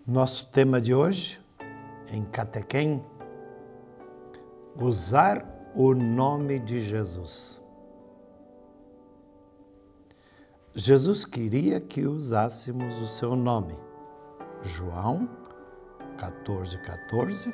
Nosso tema de hoje, em Catequem, usar o nome de Jesus. Jesus queria que usássemos o seu nome. João 14,14.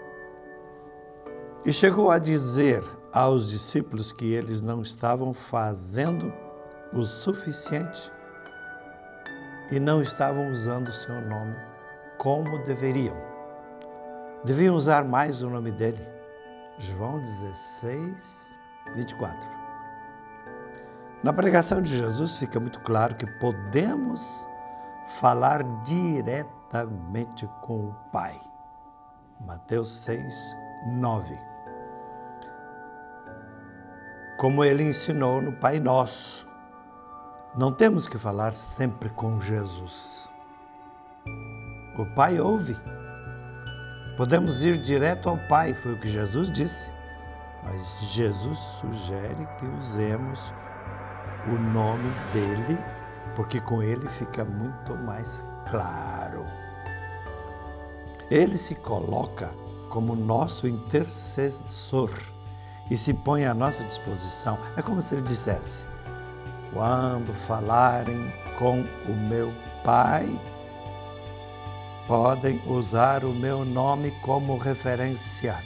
E chegou a dizer aos discípulos que eles não estavam fazendo o suficiente e não estavam usando o seu nome como deveriam. Deviam usar mais o nome dele. João 16:24. Na pregação de Jesus fica muito claro que podemos falar diretamente com o Pai. Mateus 6:9. Como ele ensinou no Pai Nosso. Não temos que falar sempre com Jesus. O Pai ouve. Podemos ir direto ao Pai, foi o que Jesus disse. Mas Jesus sugere que usemos o nome dele, porque com ele fica muito mais claro. Ele se coloca como nosso intercessor e se põe à nossa disposição. É como se ele dissesse: quando falarem com o meu Pai, podem usar o meu nome como referência.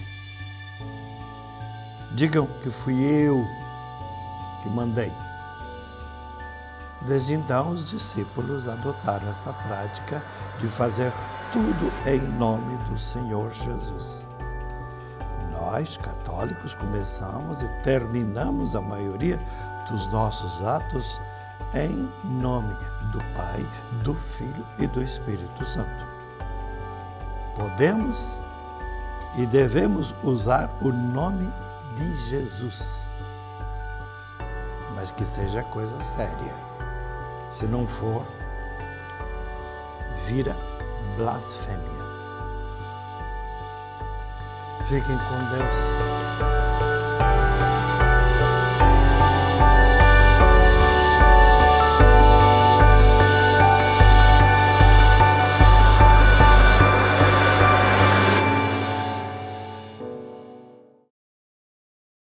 Digam que fui eu que mandei. Desde então, os discípulos adotaram esta prática de fazer tudo em nome do Senhor Jesus. Nós, católicos, começamos e terminamos a maioria dos nossos atos em nome do Pai, do Filho e do Espírito Santo. Podemos e devemos usar o nome de Jesus, mas que seja coisa séria. Se não for, vira blasfêmia. Fiquem com Deus.